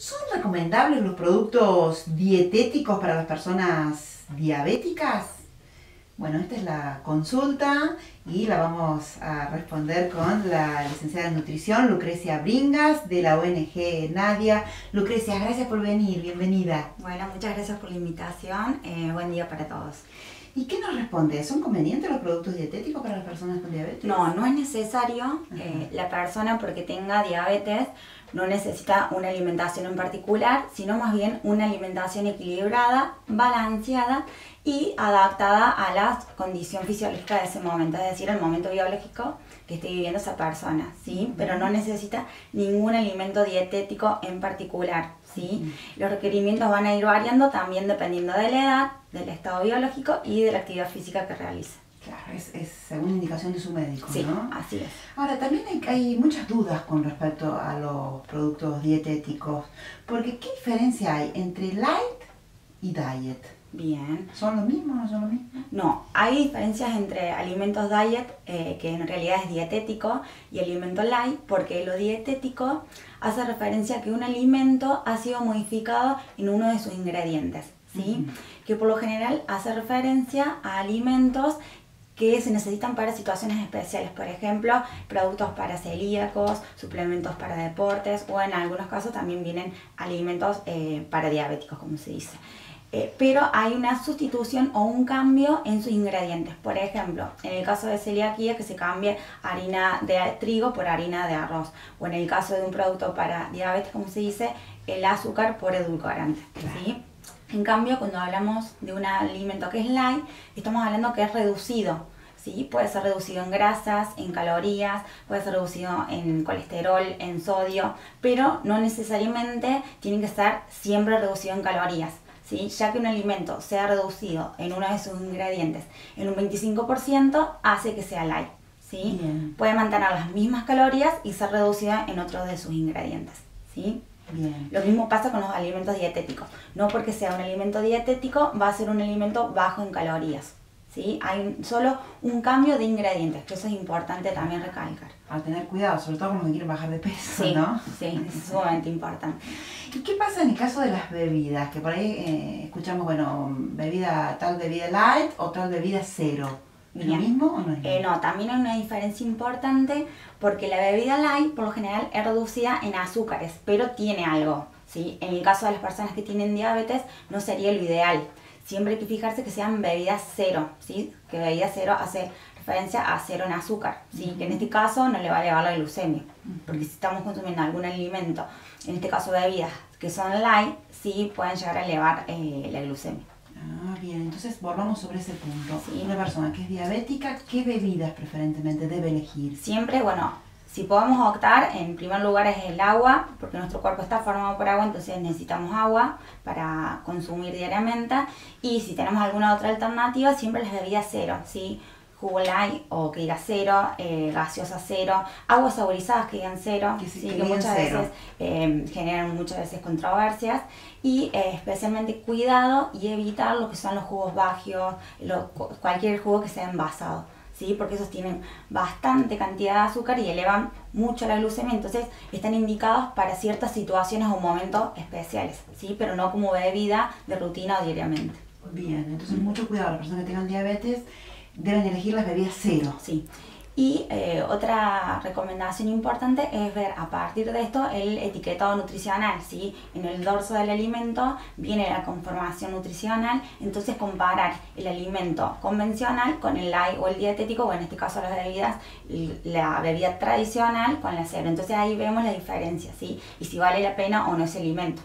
¿Son recomendables los productos dietéticos para las personas diabéticas? Bueno, esta es la consulta y la vamos a responder con la licenciada en nutrición Lucrecia Bringas de la ONG Nadia. Lucrecia, gracias por venir, bienvenida. Bueno, muchas gracias por la invitación, buen día para todos. ¿Y qué nos responde? ¿Son convenientes los productos dietéticos para las personas con diabetes? No es necesario. La persona, porque tenga diabetes, no necesita una alimentación en particular, sino más bien una alimentación equilibrada, balanceada y adaptada a la condición fisiológica de ese momento, es decir, el momento biológico que esté viviendo esa persona, ¿sí? Pero no necesita ningún alimento dietético en particular, ¿sí? Los requerimientos van a ir variando también dependiendo de la edad, del estado biológico y de la actividad física que realice. Claro, es según indicación de su médico, sí, ¿no? Así es. Ahora, también hay muchas dudas con respecto a los productos dietéticos, porque ¿qué diferencia hay entre light y diet? Bien. ¿Son lo mismo o no son lo mismo? No, hay diferencias entre alimentos diet, que en realidad es dietético, y alimento light, porque lo dietético hace referencia a que un alimento ha sido modificado en uno de sus ingredientes, ¿sí? Que por lo general hace referencia a alimentos que se necesitan para situaciones especiales, por ejemplo, productos para celíacos, suplementos para deportes, o en algunos casos también vienen alimentos para diabéticos, como se dice. Pero hay una sustitución o un cambio en sus ingredientes. Por ejemplo, en el caso de celiaquía, que se cambie harina de trigo por harina de arroz. O en el caso de un producto para diabetes, como se dice, el azúcar por edulcorante, ¿sí? En cambio, cuando hablamos de un alimento que es light, estamos hablando que es reducido, ¿sí? Puede ser reducido en grasas, en calorías, puede ser reducido en colesterol, en sodio, pero no necesariamente tiene que estar siempre reducido en calorías, ¿sí? Ya que un alimento sea reducido en uno de sus ingredientes en un 25%, hace que sea light, ¿sí? Puede mantener las mismas calorías y ser reducida en otro de sus ingredientes, ¿sí? Bien. Lo mismo pasa con los alimentos dietéticos. No porque sea un alimento dietético va a ser un alimento bajo en calorías, ¿sí? Hay solo un cambio de ingredientes, que eso es importante también recalcar. A tener cuidado, sobre todo cuando quieren bajar de peso, sí, ¿no? Sí, es sumamente importante. ¿Y qué pasa en el caso de las bebidas? Que por ahí escuchamos, bueno, tal bebida light o tal bebida cero. ¿Es lo mismo o no es lo mismo? No, también hay una diferencia importante, porque la bebida light por lo general es reducida en azúcares, pero tiene algo, ¿sí? En el caso de las personas que tienen diabetes no sería lo ideal. Siempre hay que fijarse que sean bebidas cero, ¿sí? Que bebida cero hace referencia a cero en azúcar, ¿sí? Que en este caso no le va a elevar la glucemia, porque si estamos consumiendo algún alimento, en este caso bebidas que son light, sí pueden llegar a elevar la glucemia. Ah, bien, entonces volvamos sobre ese punto. Sí. Una persona que es diabética, ¿qué bebidas preferentemente debe elegir? Siempre, bueno, si podemos optar, en primer lugar es el agua, porque nuestro cuerpo está formado por agua, entonces necesitamos agua para consumir diariamente. Y si tenemos alguna otra alternativa, siempre las bebidas cero, ¿sí? Jugo light o que diga cero, gaseosa cero, aguas saborizadas que digan cero, que muchas veces generan muchas veces controversias, y especialmente cuidado y evitar lo que son los jugos bagios, cualquier jugo que sea envasado, ¿sí? Porque esos tienen bastante cantidad de azúcar y elevan mucho la glucemia, entonces están indicados para ciertas situaciones o momentos especiales, ¿sí? Pero no como bebida de rutina o diariamente. Bien, entonces mucho cuidado, las personas que tengan diabetes deben elegir las bebidas cero. Sí. Y otra recomendación importante es ver a partir de esto el etiquetado nutricional, ¿sí? En el dorso del alimento viene la conformación nutricional, entonces comparar el alimento convencional con el light o el dietético, o en este caso las bebidas, la bebida tradicional con la cero. Entonces ahí vemos la diferencia, ¿sí? Y si vale la pena o no ese alimento.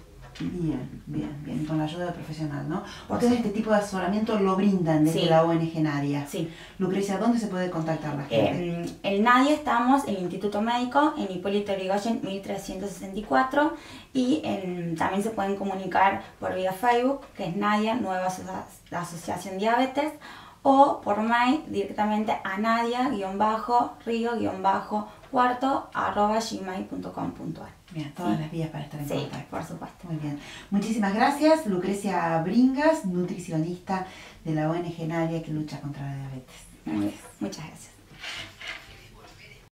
Bien, con la ayuda del profesional, ¿no? Ustedes este tipo de asesoramiento lo brindan desde la ONG Nadia. Sí. Lucrecia, ¿dónde se puede contactar la gente? En Nadia estamos en el Instituto Médico, en Hipólito Yrigoyen 1364, y también se pueden comunicar por vía Facebook, que es Nadia, Nueva Asociación Diabetes, o por mail directamente a nadia-rio-cuarto@gmail.com.ar. Bien, todas las vías para estar en contacto. Sí, por supuesto. Muy bien. Muchísimas gracias, Bringas, nutricionista de la ONG Nadia que lucha contra la diabetes. Muy bien, muchas gracias.